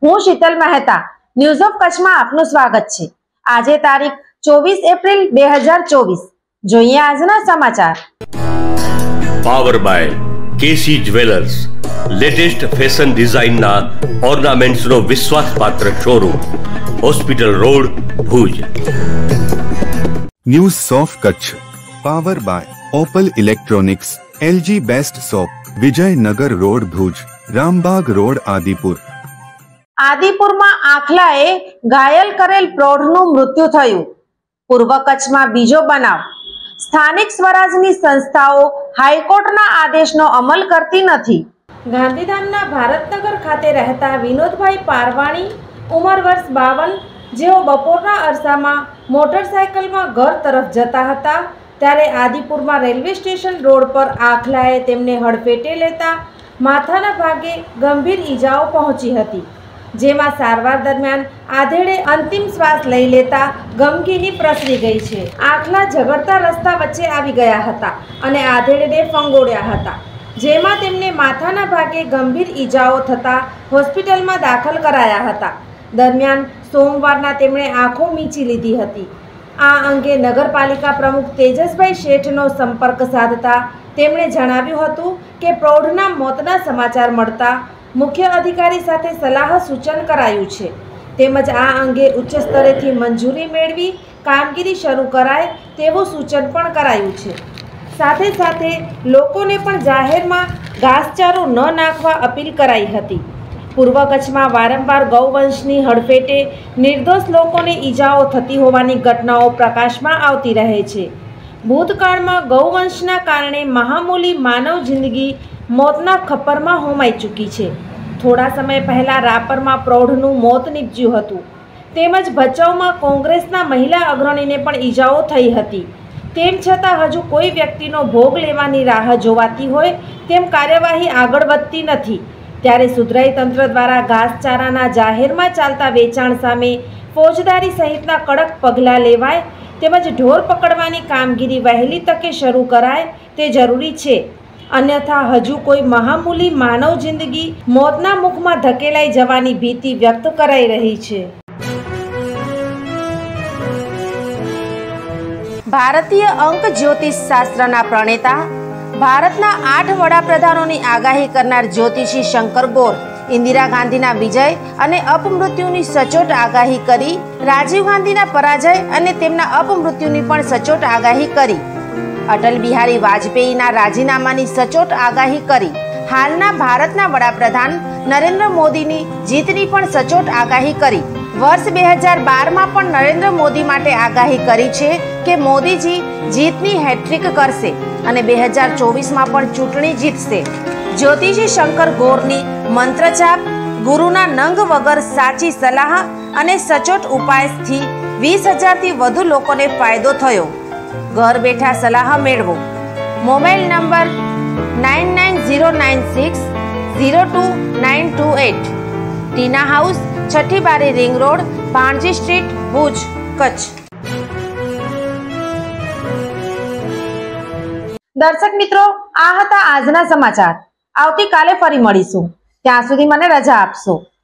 હું Sheetal Mehta news of કચ્છમાં આપનું સ્વાગત છે। આજે તારીખ 24 એપ્રિલ 2024 જોઈએ આજના સમાચાર। Power by KC jewellers latest fashion design ના ઓર્નામેન્ટ્સ નો વિશ્વાસપાત્ર showroom, hospital road, Bhuj. News of Kutch power by Opal electronics, LG best shop, Vijaynagar road, Bhuj, Rambag road, Adipur. આદિપુરમાં આખલાએ ઘાયલ કરેલ પ્રૌઢનું મૃત્યુ થયું। પૂર્વ કચ્છમાં બીજો બનાવ। સ્થાનિક સ્વરાજની સંસ્થાઓ હાઈકોર્ટના આદેશનો અમલ કરતી નથી। ગાંધીધામના ભારતનગર ખાતે રહેતા વિનોદભાઈ પારવાણી, ઉંમર વર્ષ 52, જેઓ બપોરના અરસામાં મોટરસાયકલમાં ઘર તરફ જતા હતા ત્યારે આદિપુરમાં રેલવે સ્ટેશન રોડ પર આખલાએ તેમને હડફેટે લેતા માથાના ભાગે ગંભીર ઈજાઓ પહોંચી હતી, જેમાં સારવાર દરમિયાન આધેડે અંતિમ શ્વાસ લઈ લેતા ગમગીની પ્રસરી ગઈ છે। આખલા ઝઘડતા રસ્તા વચ્ચે આવી ગયા હતા અને આધેડને ફંગોળ્યા હતા, જેમાં તેમને માથાના ભાગે ગંભીર ઈજાઓ થતા હોસ્પિટલમાં દાખલ કરાયા હતા। દરમિયાન સોમવારના તેમણે આંખો મીંચી લીધી હતી। આ અંગે નગરપાલિકા પ્રમુખ તેજસભાઈ શેઠનો સંપર્ક સાધતા તેમણે જણાવ્યું હતું કે પ્રૌઢના મોતના સમાચાર મળતા મુખ્ય અધિકારી સાથે સલાહ સૂચન કરાયું છે, તેમજ આ અંગે ઉચ્ચ સ્તરેથી મંજૂરી મેળવી કામગીરી શરૂ કરાય તેવું સૂચન પણ કરાયું છે। સાથે સાથે લોકોને પણ જાહેરમાં ઘાસચારો ન નાખવા અપીલ કરાઈ હતી। પૂર્વ કચ્છમાં વારંવાર ગૌવંશની હડફેટે નિર્દોષ લોકોને ઈજાઓ થતી હોવાની ઘટનાઓ પ્રકાશમાં આવતી રહે છે। ભૂતકાળમાં ગૌવંશના કારણે મહામૂલી માનવ જિંદગી મોતના ખપ્પરમાં હોમાઈ ચૂકી છે। થોડા સમય પહેલાં રાપરમાં પ્રૌઢનું મોત નીપજ્યું હતું, તેમજ ભચાઉમાં કોંગ્રેસના મહિલા અગ્રણીને પણ ઈજાઓ થઈ હતી। તેમ છતાં હજુ કોઈ વ્યક્તિનો ભોગ લેવાની રાહ જોવાતી હોય તેમ કાર્યવાહી આગળ વધતી નથી, ત્યારે સુધરાઈ તંત્ર દ્વારા ઘાસચારાના જાહેરમાં ચાલતા વેચાણ સામે ફોજદારી સહિતના કડક પગલાં લેવાય તેમજ ઢોર પકડવાની કામગીરી વહેલી તકે શરૂ કરાય તે જરૂરી છે, અન્યથા હજુ કોઈ મહામૂલી માનવ જિંદગી મોતના મુખમાં ધકેલાઈ જવાની ભીતિ વ્યક્ત કરાઈ રહી છે। ભારતીય અંક જ્યોતિષ શાસ્ત્રના પ્રણેતા, ભારતના 8 વડાપ્રધાનોની આગાહી કરનાર જ્યોતિષી શંકર ગોર ઇન્દિરા ગાંધીના વિજય અને અપમૃત્યુની સચોટ આગાહી કરી, રાજીવ ગાંધીના પરાજય અને તેમના અપમૃત્યુની પણ સચોટ આગાહી કરી, અટલ બિહારી વાજપેયીના રાજીનામાની સચોટ આગાહી કરી, હાલના ભારતના વડાપ્રધાન નરેન્દ્ર મોદીની જીતની પણ સચોટ આગાહી કરી, વર્ષ 2012માં પણ નરેન્દ્ર મોદી માટે આગાહી કરી છે કે મોદીજી જીતની હેટ્રિક કરશે અને 2024માં પણ ચૂંટણી જીતશે। જ્યોતિષી શંકર ગોરની મંત્રજાપ, ગુરુના નંગ વગર સાચી સલાહ અને સચોટ ઉપાયથી 20,000થી વધુ લોકોને ફાયદો થયો। ઘર બેઠા સલાહ મેળવો। મોબાઈલ નંબર 9909602928, ટીના હાઉસ, છઠ્ઠી બારી, ring road, Bhanji street, Bhuj, Kutch. દર્શક મિત્રો, આ હતા આજના સમાચાર। આવતીકાલે ફરી મળીશું, ત્યાં સુધી મને રજા આપશો।